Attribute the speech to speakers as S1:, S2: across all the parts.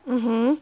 S1: Угу.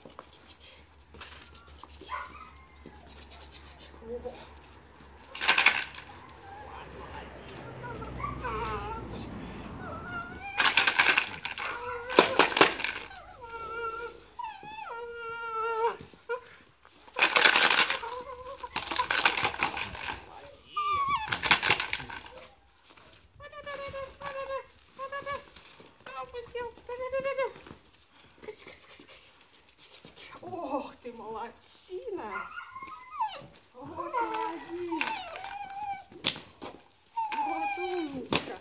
S2: Ох ты, молодчина! Вот молодец! Вот умничка!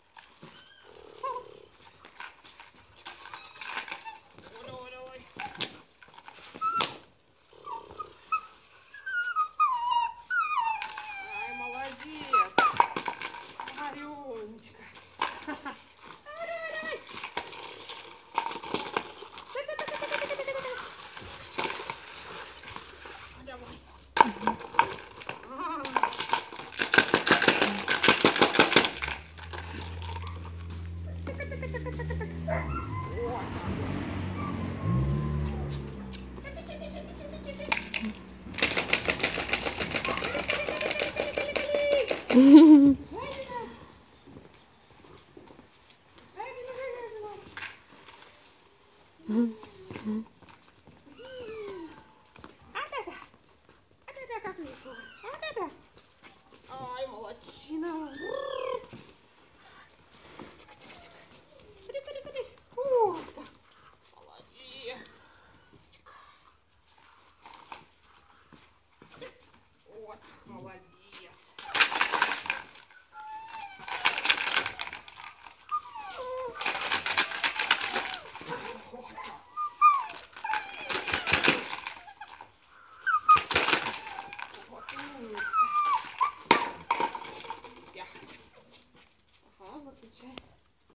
S2: Ай, молодец! Ай, умничка! Ай, молодчина! Вот так. Молодец! Вот, молодец! Вот умница! Ага, выключай.